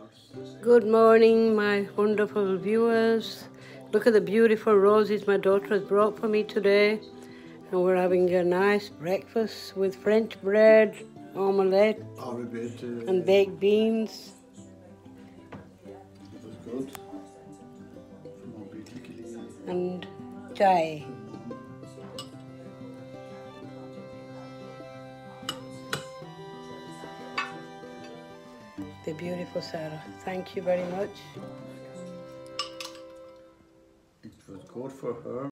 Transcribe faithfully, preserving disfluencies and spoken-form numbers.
Good morning, my wonderful viewers. Look at the beautiful roses my daughter has brought for me today. And we're having a nice breakfast with French bread, omelette, and baked beans. And chai. The beautiful Sarah. Thank you very much. It was good for her.